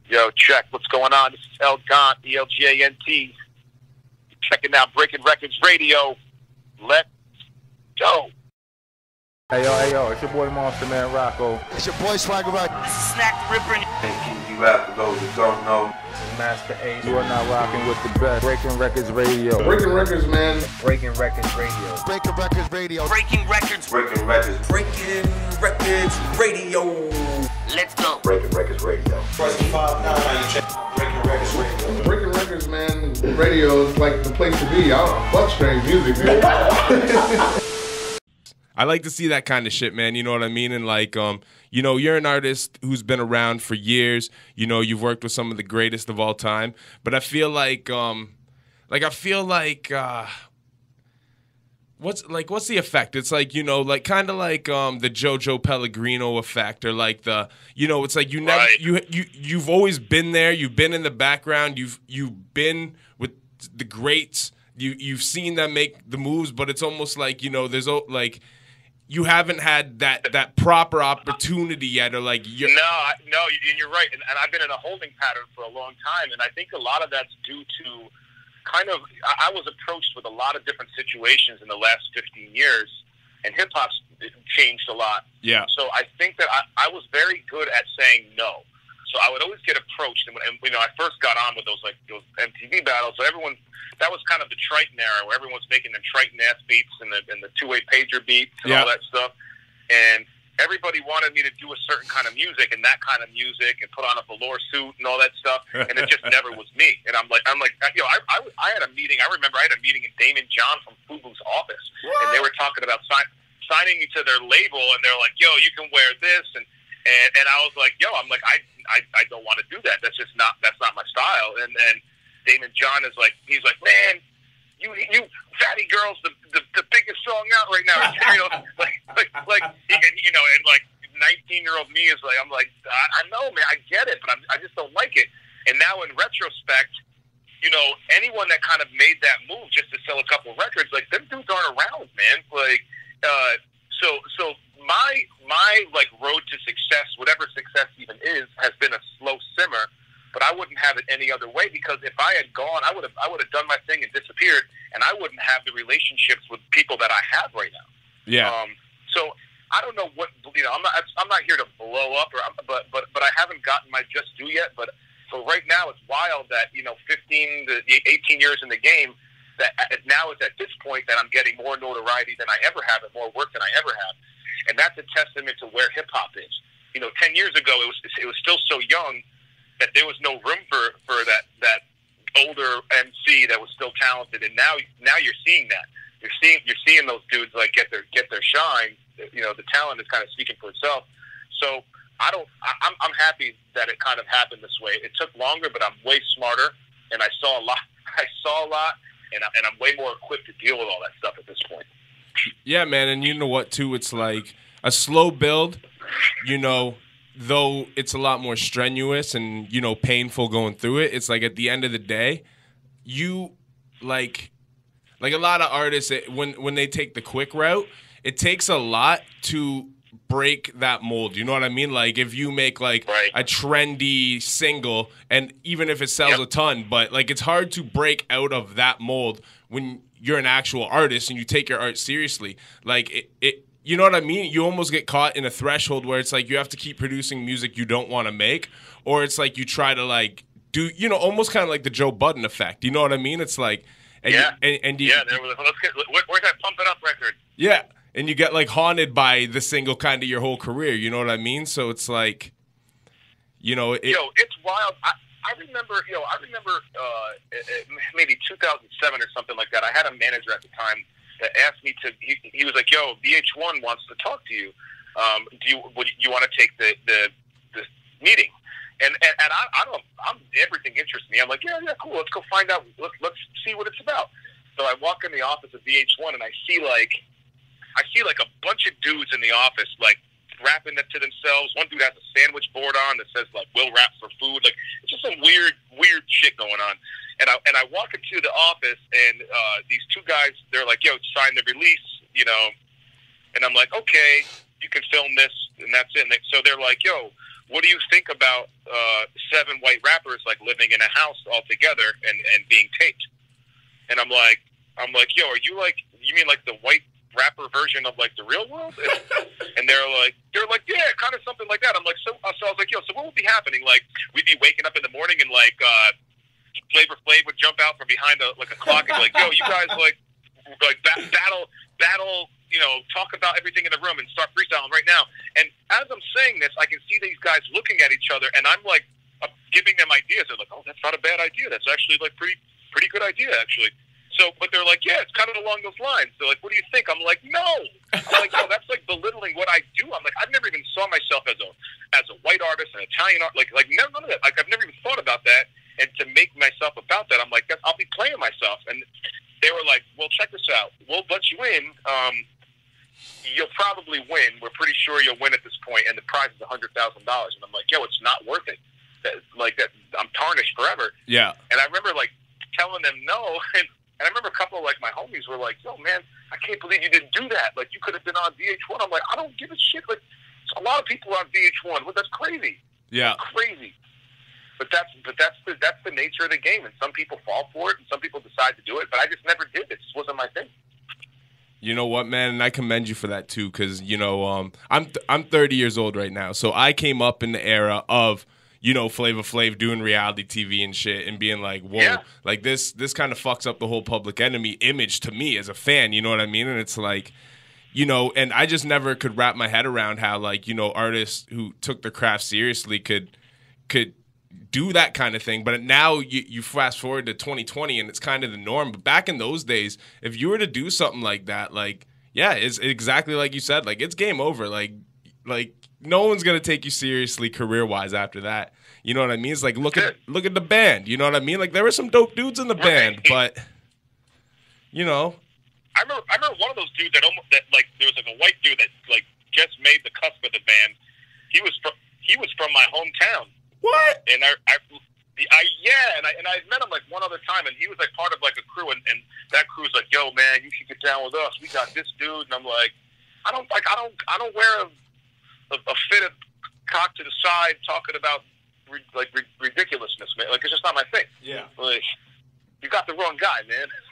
Yo, check. What's going on? This is El Gant, ELGANT. Checking out Breaking Records Radio. Let's go. Hey yo, it's your boy Monster Man Rocco. It's your boy Swagger Rock. This is Snack the Ripper. Hey, you have to go, you don't know. Master Ace. You are now rocking with the best. Breaking Records Radio. Breaking Records, man. Breaking Records Radio. Breaking Records Radio. Breaking Records. Breaking Records. Breaking Records Radio. Let's go. Breaking Records Radio. Breaking Records Radio. Breaking Records, man. Radio is like the place to be. I fuck strange music, man. I like to see that kind of shit, man. You know what I mean? And like, you know, you're an artist who's been around for years. You know, you've worked with some of the greatest of all time. But I feel like, what's the effect? It's like, you know, like kind of like the JoJo Pellegrino effect, or like the, you know, it's like you never, you've always been there. You've been in the background. You've been with the greats. You've seen them make the moves, but it's almost like, you know, there's like, you haven't had that proper opportunity yet, or like No, you're right, and I've been in a holding pattern for a long time, and I think a lot of that's due to kind of, I was approached with a lot of different situations in the last 15 years, and hip hop's changed a lot. Yeah. So I think that I was very good at saying no. So I would always get approached, and you know, I first got on with those MTV battles. So that was kind of the Triton era, where everyone's making the Triton ass beats and the two-way pager beats and all that stuff. And everybody wanted me to do a certain kind of music and that kind of music, and put on a velour suit and all that stuff. And it just never was me. And I'm like, you know, I had a meeting. I remember I had a meeting in Damon John from Fubu's office, and they were talking about signing me to their label, and they're like, yo, you can wear this, and I was like, yo, I'm like, I don't want to do that. That's not my style. And then Damon John is like, he's like, man, you Fatty Girl's the biggest song out right now. You know, and you know, and like 19-year-old me is like, I'm like, I know, man, I get it, but I just don't like it. And now in retrospect, you know, anyone that kind of made that move just to sell a couple of records, like, them dudes aren't around, man. Like, so my like road to success, whatever success even is, has been a slow simmer. But I wouldn't have it any other way, because if I had gone, I would have done my thing and disappeared, and I wouldn't have the relationships with people that I have right now. Yeah. So I don't know what, you know. I'm not here to blow up, but I haven't gotten my just due yet. But so right now, it's wild that, you know, 15 to 18 years in the game, that now it's at this point that I'm getting more notoriety than I ever have, and more work than I ever have, and that's a testament to where hip hop is. You know, 10 years ago, it was still so young that there was no room for that older MC that was still talented, and now you're seeing that. You're seeing those dudes like get their shine. You know, the talent is kind of speaking for itself. So I'm happy that it kind of happened this way. It took longer, but I'm way smarter, and I saw a lot, and I'm way more equipped to deal with all that stuff at this point. Yeah, man, and you know what too? It's like a slow build, you know. Though it's a lot more strenuous and, you know, painful going through it, it's like at the end of the day, you like a lot of artists, when they take the quick route, it takes a lot to break that mold. You know what I mean? Like, if you make like a trendy single, and even if it sells a ton, but like, it's hard to break out of that mold when you're an actual artist and you take your art seriously. Like, you know what I mean? You almost get caught in a threshold where it's like you have to keep producing music you don't want to make, or it's like you try to like do, you know, almost kind of like the Joe Budden effect. You know what I mean? It's like, where's that Pump It Up record? Yeah, and you get like haunted by the single kind of your whole career. You know what I mean? So it's like, you know, it's wild. I remember maybe 2007 or something like that. I had a manager at the time that asked me to. He was like, "Yo, VH1 wants to talk to you. Do you want to take the meeting?" And I'm everything interests me. I'm like, yeah, cool. Let's go find out. Let's see what it's about. So I walk in the office of VH1, and I see like a bunch of dudes in the office, like, rapping it to themselves. One dude has a sandwich board on that says like "Will rap for food." Like, it's just some weird shit going on. And I walk into the office, and these two guys, they're like, "Yo, sign the release," you know. And I'm like, "Okay, you can film this," and that's it. And so they're like, "Yo, what do you think about 7 white rappers like living in a house all together and being taped? And I'm like, yo, are you like, you mean like the white rapper version of like the real world? And they're like, yeah, kind of something like that. I'm like, so I was like, yo, so what would be happening? Like, we'd be waking up in the morning and like Flavor Flav would jump out from behind a clock and be like, yo, you guys like battle, you know, talk about everything in the room and start freestyling right now. And as I'm saying this, I can see these guys looking at each other, and I'm like giving them ideas. They're like, oh, that's not a bad idea. That's actually like pretty good idea actually. So, but they're like, yeah, it's kind of along those lines. They're like, what do you think? I'm like, no. I'm like, no, that's like belittling what I do. I'm like, I've never even saw myself as a white artist, an Italian art, like none of that. Like, I've never even thought about that. And to make myself about that, I'm like, I'll be playing myself. And they were like, well, check this out. We'll let you in. You'll probably win. We're pretty sure you'll win at this point, and the prize is $100,000. And I'm like, yo, it's not worth it. Like that, I'm tarnished forever. Yeah. And I remember like telling them no, and I remember a couple of like my homies were like, yo, man, I can't believe you didn't do that. Like, you could have been on VH1. I'm like, I don't give a shit. Like, a lot of people are on VH1. Well, that's crazy. Yeah. Crazy. But that's the nature of the game, and some people fall for it, and some people decide to do it. But I just never did. It just wasn't my thing. You know what, man, and I commend you for that too, because you know, I'm 30 years old right now, so I came up in the era of, you know, Flavor Flav doing reality TV and shit, and being like, whoa, yeah. like this kind of fucks up the whole Public Enemy image to me as a fan. You know what I mean? And it's like, you know, and I just never could wrap my head around how, like, you know, artists who took their craft seriously could do that kind of thing. But now you fast forward to 2020 and it's kind of the norm. But back in those days, if you were to do something like that, like, yeah, it's exactly like you said, like, it's game over. Like no one's gonna take you seriously career-wise after that. You know what I mean? It's like, look at the band. You know what I mean? Like, there were some dope dudes in the band, but you know, I remember one of those dudes that like, there was like a white dude that like just made the cusp of the band. He was from my hometown. What? And I met him like one other time, and he was like part of like a crew, and that crew's like, yo, man, you should get down with us. We got this dude, and I'm like, I don't wear a fitted cock to the side talking about ridiculousness, man. Like, it's just not my thing. Yeah. Like, you got the wrong guy, man.